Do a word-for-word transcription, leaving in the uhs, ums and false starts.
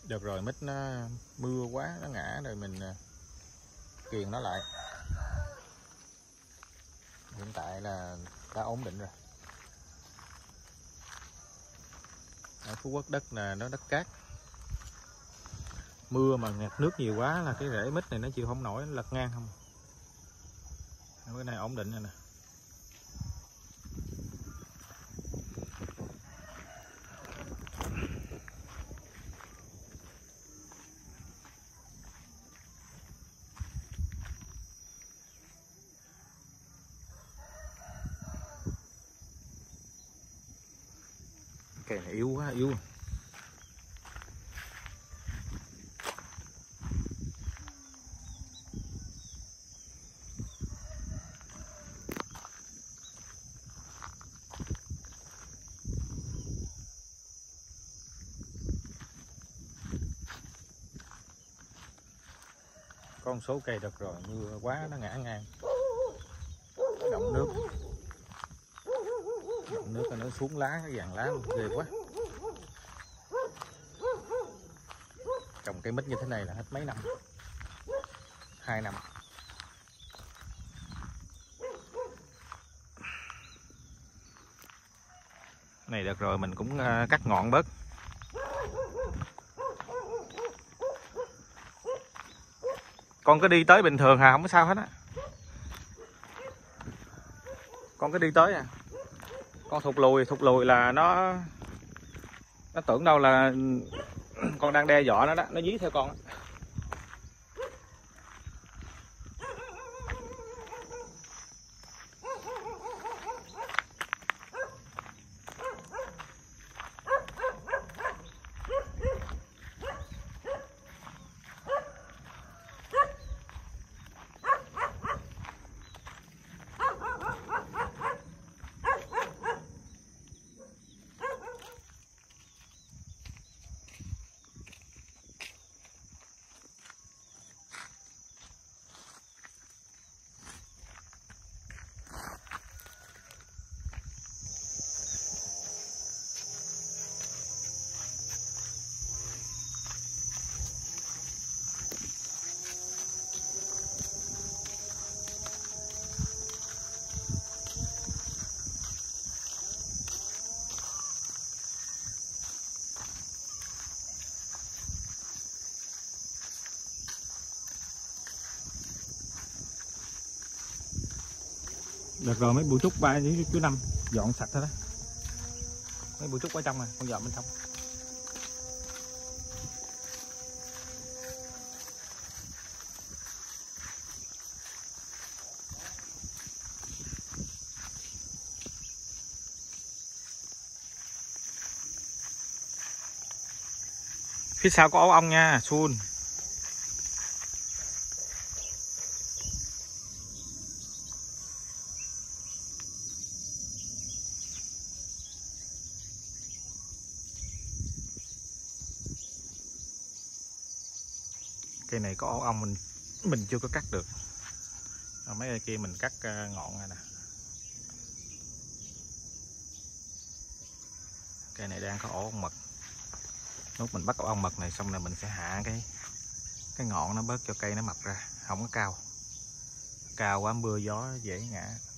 Được rồi, mít nó mưa quá nó ngã rồi mình kiềng nó lại. Hiện tại là đã ổn định rồi. Ở Phú Quốc đất là nó đất cát, mưa mà ngạt nước nhiều quá là cái rễ mít này nó chịu không nổi, nó lật ngang không. Cái này ổn định rồi nè. Cây này yếu quá, yếu. Có một số cây được rồi, mưa quá nó ngã ngang. Nó động nước. Động nước nó xuống lá, cái vàng lá luôn, ghê quá. Trồng cây mít như thế này là hết mấy năm, hai năm. Này được rồi mình cũng cắt ngọn bớt. Con cứ đi tới bình thường hà, không có sao hết á. Con cứ đi tới à. Con thụt lùi, thụt lùi là nó nó tưởng đâu là con đang đe dọa nó đó, nó dí theo con đó. Được rồi, mấy bụi trúc ba với chú Năm dọn sạch thôi đó. Mấy bụi trúc ở trong này, con dọn bên trong. Phía sau có ổ ong nha, Sun. Cây này có ổ ong mình mình chưa có cắt được. Ở mấy cây kia mình cắt ngọn này nè. Cây này đang có ổ ong mật. Lúc mình bắt ổ ong mật này xong rồi mình sẽ hạ cái cái ngọn nó bớt cho cây nó mập ra, không có cao. Cao quá mưa gió dễ ngã.